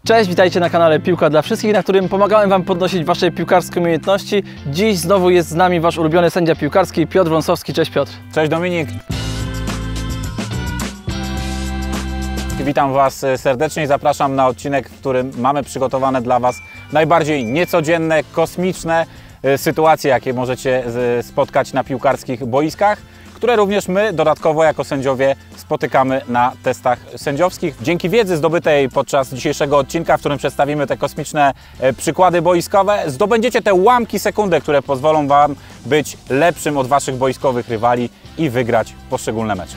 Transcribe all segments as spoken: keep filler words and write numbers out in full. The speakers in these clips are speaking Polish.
Cześć, witajcie na kanale Piłka dla Wszystkich, na którym pomagałem Wam podnosić Wasze piłkarskie umiejętności. Dziś znowu jest z nami Wasz ulubiony sędzia piłkarski Piotr Wąsowski. Cześć Piotr. Cześć Dominik. Witam Was serdecznie i zapraszam na odcinek, w którym mamy przygotowane dla Was najbardziej niecodzienne, kosmiczne sytuacje, jakie możecie spotkać na piłkarskich boiskach, które również my dodatkowo jako sędziowie spotykamy na testach sędziowskich. Dzięki wiedzy zdobytej podczas dzisiejszego odcinka, w którym przedstawimy te kosmiczne przykłady boiskowe, zdobędziecie te ułamki sekundy, które pozwolą Wam być lepszym od Waszych boiskowych rywali i wygrać poszczególne mecze.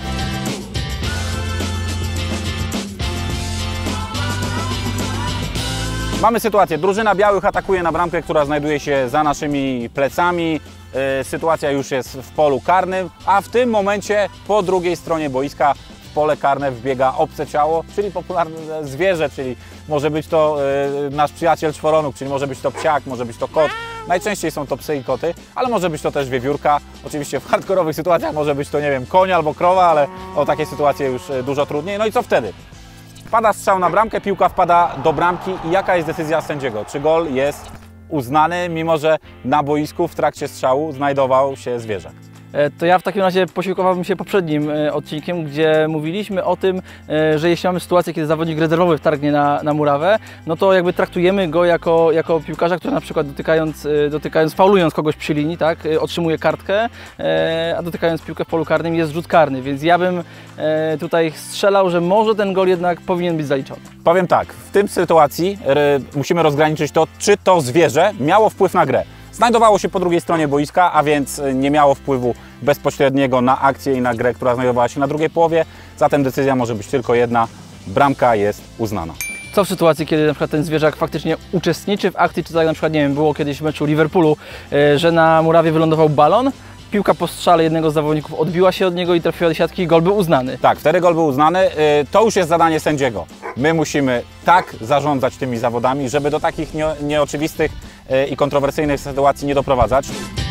Mamy sytuację, drużyna białych atakuje na bramkę, która znajduje się za naszymi plecami. Sytuacja już jest w polu karnym, a w tym momencie po drugiej stronie boiska w pole karne wbiega obce ciało, czyli popularne zwierzę, czyli może być to nasz przyjaciel czworonóg, czyli może być to psiak, może być to kot. Najczęściej są to psy i koty, ale może być to też wiewiórka. Oczywiście w hardkorowych sytuacjach może być to, nie wiem, koń albo krowa, ale o takie sytuacje już dużo trudniej. No i co wtedy? Pada strzał na bramkę, piłka wpada do bramki i jaka jest decyzja sędziego? Czy gol jest uznany, mimo że na boisku w trakcie strzału znajdował się zwierzak? To ja w takim razie posiłkowałbym się poprzednim odcinkiem, gdzie mówiliśmy o tym, że jeśli mamy sytuację, kiedy zawodnik rezerwowy wtargnie na, na murawę, no to jakby traktujemy go jako, jako piłkarza, który na przykład dotykając, dotykając, faulując kogoś przy linii, tak, otrzymuje kartkę, a dotykając piłkę w polu karnym jest rzut karny, więc ja bym tutaj strzelał, że może ten gol jednak powinien być zaliczony. Powiem tak, w tym sytuacji musimy rozgraniczyć to, czy to zwierzę miało wpływ na grę. Znajdowało się po drugiej stronie boiska, a więc nie miało wpływu bezpośredniego na akcję i na grę, która znajdowała się na drugiej połowie. Zatem decyzja może być tylko jedna. Bramka jest uznana. Co w sytuacji, kiedy na przykład ten zwierzak faktycznie uczestniczy w akcji, czy tak na przykład, nie wiem, było kiedyś w meczu Liverpoolu, że na murawie wylądował balon, piłka po strzale jednego z zawodników odbiła się od niego i trafiła do siatki i gol był uznany. Tak, wtedy gol był uznany. To już jest zadanie sędziego. My musimy tak zarządzać tymi zawodami, żeby do takich nie, nieoczywistych i kontrowersyjnych sytuacji nie doprowadzać.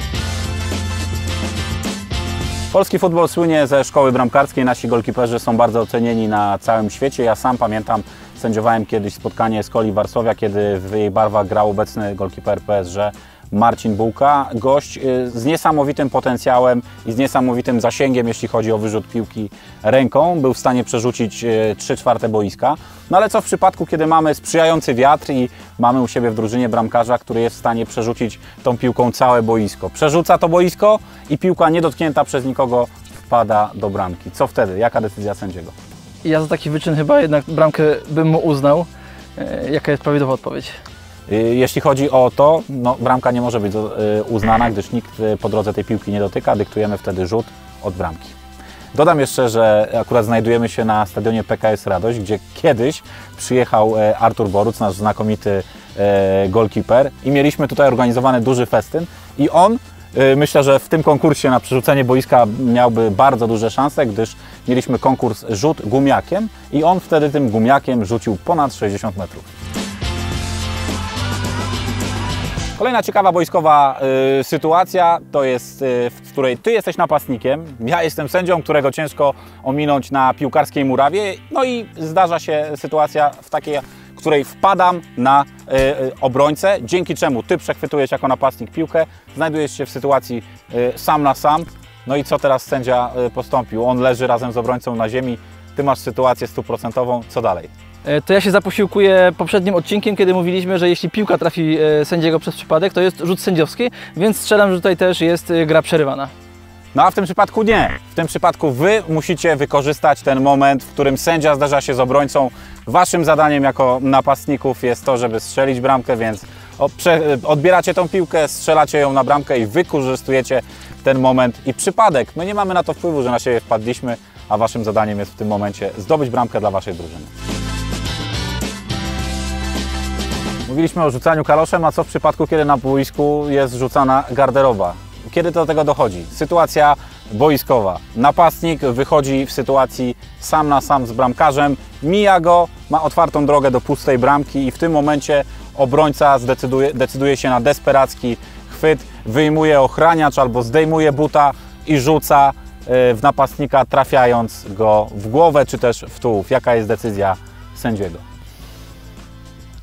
Polski futbol słynie ze szkoły bramkarskiej. Nasi golkiperzy są bardzo ocenieni na całym świecie. Ja sam pamiętam, sędziowałem kiedyś spotkanie Skoli Warszawia, kiedy w jej barwach grał obecny golkiper P S G Marcin Bułka. Gość z niesamowitym potencjałem i z niesamowitym zasięgiem, jeśli chodzi o wyrzut piłki ręką. Był w stanie przerzucić trzy czwarte boiska. No ale co w przypadku, kiedy mamy sprzyjający wiatr i mamy u siebie w drużynie bramkarza, który jest w stanie przerzucić tą piłką całe boisko? Przerzuca to boisko i piłka niedotknięta przez nikogo wpada do bramki. Co wtedy? Jaka decyzja sędziego? Ja za taki wyczyn chyba jednak bramkę bym mu uznał. Jaka jest prawidłowa odpowiedź? Jeśli chodzi o to, no, bramka nie może być uznana, gdyż nikt po drodze tej piłki nie dotyka. Dyktujemy wtedy rzut od bramki. Dodam jeszcze, że akurat znajdujemy się na stadionie P K S Radość, gdzie kiedyś przyjechał Artur Boruc, nasz znakomity golkiper, i mieliśmy tutaj organizowany duży festyn i on, myślę, że w tym konkursie na przerzucenie boiska miałby bardzo duże szanse, gdyż mieliśmy konkurs rzut gumiakiem i on wtedy tym gumiakiem rzucił ponad sześćdziesiąt metrów. Kolejna ciekawa boiskowa y, sytuacja to jest, y, w której Ty jesteś napastnikiem, ja jestem sędzią, którego ciężko ominąć na piłkarskiej murawie, no i zdarza się sytuacja w takiej, w której wpadam na y, y, obrońcę, dzięki czemu Ty przechwytujesz jako napastnik piłkę, znajdujesz się w sytuacji y, sam na sam, no i co teraz sędzia y, postąpił? On leży razem z obrońcą na ziemi, Ty masz sytuację stuprocentową, co dalej? To ja się zaposiłkuję poprzednim odcinkiem, kiedy mówiliśmy, że jeśli piłka trafi sędziego przez przypadek, to jest rzut sędziowski, więc strzelam, że tutaj też jest gra przerywana. No a w tym przypadku nie. W tym przypadku Wy musicie wykorzystać ten moment, w którym sędzia zderza się z obrońcą. Waszym zadaniem jako napastników jest to, żeby strzelić bramkę, więc odbieracie tą piłkę, strzelacie ją na bramkę i wykorzystujecie ten moment i przypadek. No nie mamy na to wpływu, że na siebie wpadliśmy, a Waszym zadaniem jest w tym momencie zdobyć bramkę dla Waszej drużyny. Mówiliśmy o rzucaniu kaloszem, a co w przypadku, kiedy na boisku jest rzucana garderoba? Kiedy do tego dochodzi? Sytuacja boiskowa. Napastnik wychodzi w sytuacji sam na sam z bramkarzem, mija go, ma otwartą drogę do pustej bramki i w tym momencie obrońca zdecyduje, decyduje się na desperacki chwyt, wyjmuje ochraniacz albo zdejmuje buta i rzuca w napastnika, trafiając go w głowę czy też w tułów. Jaka jest decyzja sędziego?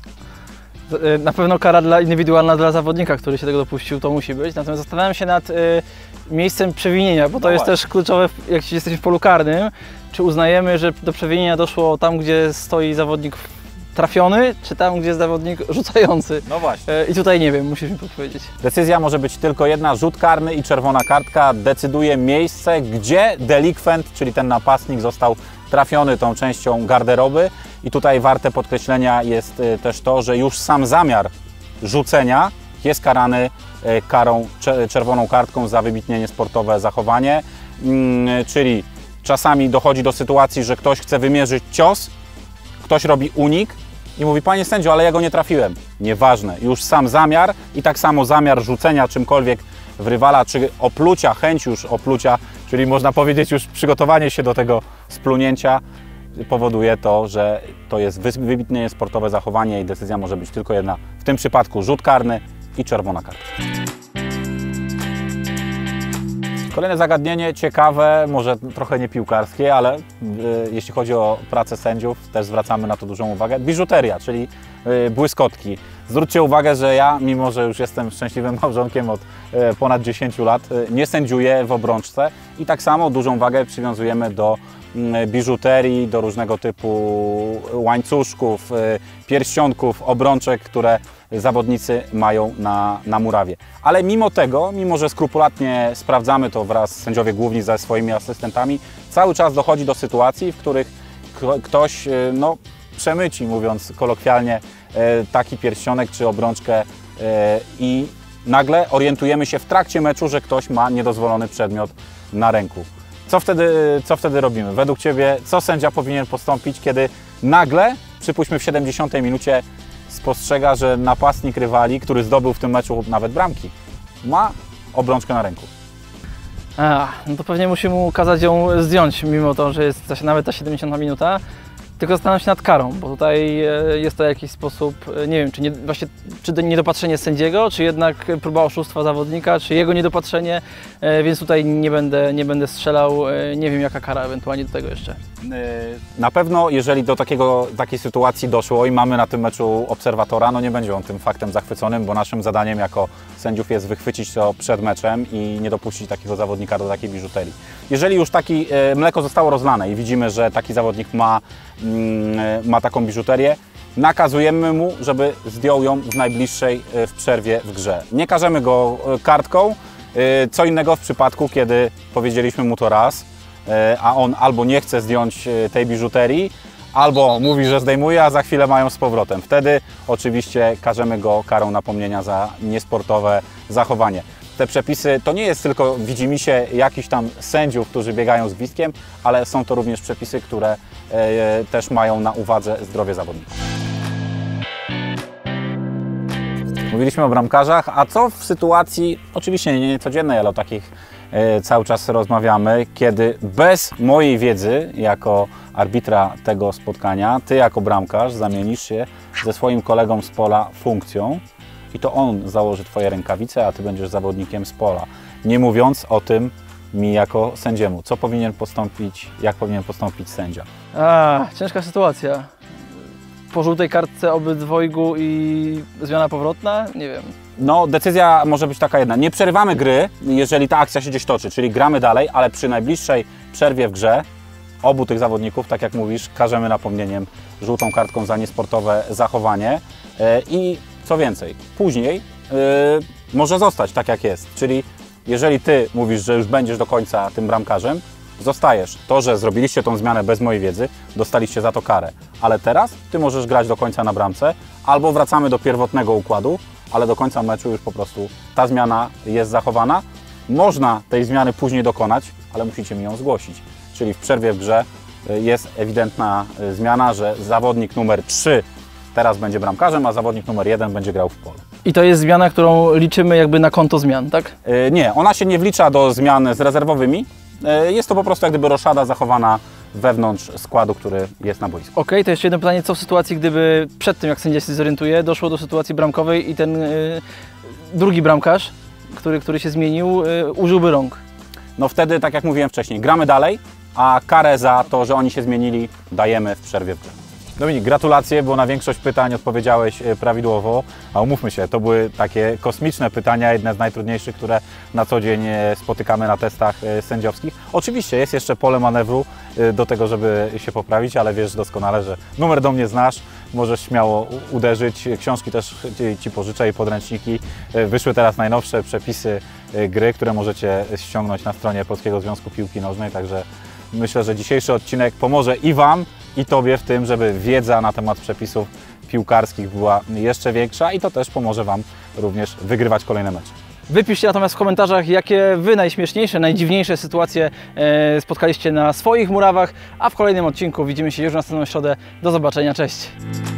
Na pewno kara dla, indywidualna dla zawodnika, który się tego dopuścił, to musi być. Natomiast zastanawiam się nad y, miejscem przewinienia, bo to no jest właśnie. też kluczowe, jak jesteśmy w polu karnym. Czy uznajemy, że do przewinienia doszło tam, gdzie stoi zawodnik trafiony, czy tam, gdzie jest zawodnik rzucający? No właśnie. Y, I tutaj nie wiem, musisz mi podpowiedzieć. Decyzja może być tylko jedna, rzut karny i czerwona kartka decyduje miejsce, gdzie delikwent, czyli ten napastnik, został trafiony tą częścią garderoby. I tutaj warte podkreślenia jest też to, że już sam zamiar rzucenia jest karany karą czerwoną kartką za wybitnie niesportowe zachowanie, czyli czasami dochodzi do sytuacji, że ktoś chce wymierzyć cios, ktoś robi unik i mówi: panie sędzio, ale ja go nie trafiłem. Nieważne, już sam zamiar i tak samo zamiar rzucenia czymkolwiek w rywala, czy oplucia, chęć już oplucia, czyli można powiedzieć już przygotowanie się do tego splunięcia, powoduje to, że to jest wybitnie niesportowe zachowanie i decyzja może być tylko jedna. W tym przypadku rzut karny i czerwona kartka. Kolejne zagadnienie, ciekawe, może trochę nie piłkarskie, ale y, jeśli chodzi o pracę sędziów, też zwracamy na to dużą uwagę. Biżuteria, czyli y, błyskotki. Zwróćcie uwagę, że ja, mimo że już jestem szczęśliwym małżonkiem od y, ponad dziesięciu lat, y, nie sędziuję w obrączce i tak samo dużą wagę przywiązujemy do y, biżuterii, do różnego typu łańcuszków, y, pierścionków, obrączek, które zawodnicy mają na, na murawie. Ale mimo tego, mimo że skrupulatnie sprawdzamy to wraz sędziowie główni ze swoimi asystentami, cały czas dochodzi do sytuacji, w których ktoś no, przemyci, mówiąc kolokwialnie, taki pierścionek czy obrączkę i nagle orientujemy się w trakcie meczu, że ktoś ma niedozwolony przedmiot na ręku. Co wtedy, co wtedy robimy? Według Ciebie, co sędzia powinien postąpić, kiedy nagle, przypuśćmy w siedemdziesiątej minucie, spostrzega, że napastnik rywali, który zdobył w tym meczu nawet bramki, ma obrączkę na ręku? A, no to pewnie musi mu kazać ją zdjąć, mimo to, że jest nawet ta siedemdziesiąta minuta. Tylko zastanawiam się nad karą, bo tutaj jest to w jakiś sposób, nie wiem, czy, nie, właśnie, czy niedopatrzenie sędziego, czy jednak próba oszustwa zawodnika, czy jego niedopatrzenie, więc tutaj nie będę, nie będę strzelał, nie wiem jaka kara ewentualnie do tego jeszcze. Na pewno jeżeli do takiego, takiej sytuacji doszło i mamy na tym meczu obserwatora, no nie będzie on tym faktem zachwyconym, bo naszym zadaniem jako sędziów jest wychwycić to przed meczem i nie dopuścić takiego zawodnika do takiej biżuterii. Jeżeli już taki mleko zostało rozlane i widzimy, że taki zawodnik ma ma taką biżuterię, nakazujemy mu, żeby zdjął ją w najbliższej w przerwie w grze. Nie karzemy go kartką, co innego w przypadku, kiedy powiedzieliśmy mu to raz, a on albo nie chce zdjąć tej biżuterii, albo mówi, że zdejmuje, a za chwilę mają z powrotem. Wtedy oczywiście karzemy go karą napomnienia za niesportowe zachowanie. Te przepisy to nie jest tylko widzimisię jakichś tam sędziów, którzy biegają z gwizdkiem, ale są to również przepisy, które e, też mają na uwadze zdrowie zawodników. Mówiliśmy o bramkarzach, a co w sytuacji, oczywiście nie codziennej, ale o takich e, cały czas rozmawiamy, kiedy bez mojej wiedzy jako arbitra tego spotkania, ty jako bramkarz zamienisz się ze swoim kolegą z pola funkcją, i to on założy Twoje rękawice, a Ty będziesz zawodnikiem z pola. Nie mówiąc o tym mi jako sędziemu. Co powinien postąpić, jak powinien postąpić sędzia? A, ciężka sytuacja. Po żółtej kartce obydwojgu i zmiana powrotna? Nie wiem. No, decyzja może być taka jedna. Nie przerywamy gry, jeżeli ta akcja się gdzieś toczy, czyli gramy dalej, ale przy najbliższej przerwie w grze obu tych zawodników, tak jak mówisz, karzemy napomnieniem, żółtą kartką za niesportowe zachowanie i co więcej, później yy, może zostać tak jak jest, czyli jeżeli Ty mówisz, że już będziesz do końca tym bramkarzem, zostajesz. To, że zrobiliście tą zmianę bez mojej wiedzy, dostaliście za to karę, ale teraz Ty możesz grać do końca na bramce, albo wracamy do pierwotnego układu, ale do końca meczu już po prostu ta zmiana jest zachowana. Można tej zmiany później dokonać, ale musicie mi ją zgłosić, czyli w przerwie w grze jest ewidentna zmiana, że zawodnik numer trzy teraz będzie bramkarzem, a zawodnik numer jeden będzie grał w polu. I to jest zmiana, którą liczymy jakby na konto zmian, tak? Yy, nie, ona się nie wlicza do zmian z rezerwowymi. Yy, jest to po prostu jak gdyby roszada zachowana wewnątrz składu, który jest na boisku. Okej, okay, to jeszcze jedno pytanie, co w sytuacji, gdyby przed tym, jak sędzia się zorientuje, doszło do sytuacji bramkowej i ten yy, drugi bramkarz, który, który się zmienił, yy, użyłby rąk? No wtedy, tak jak mówiłem wcześniej, gramy dalej, a karę za to, że oni się zmienili, dajemy w przerwie w grze. Dominik, gratulacje, bo na większość pytań odpowiedziałeś prawidłowo, a umówmy się, to były takie kosmiczne pytania, jedne z najtrudniejszych, które na co dzień spotykamy na testach sędziowskich. Oczywiście jest jeszcze pole manewru do tego, żeby się poprawić, ale wiesz doskonale, że numer do mnie znasz, możesz śmiało uderzyć. Książki też Ci pożyczę i podręczniki. Wyszły teraz najnowsze przepisy gry, które możecie ściągnąć na stronie Polskiego Związku Piłki Nożnej, także myślę, że dzisiejszy odcinek pomoże i Wam, i Tobie w tym, żeby wiedza na temat przepisów piłkarskich była jeszcze większa i to też pomoże Wam również wygrywać kolejne mecze. Wypiszcie natomiast w komentarzach, jakie Wy najśmieszniejsze, najdziwniejsze sytuacje e, spotkaliście na swoich murawach, a w kolejnym odcinku widzimy się już w następną środę. Do zobaczenia, cześć!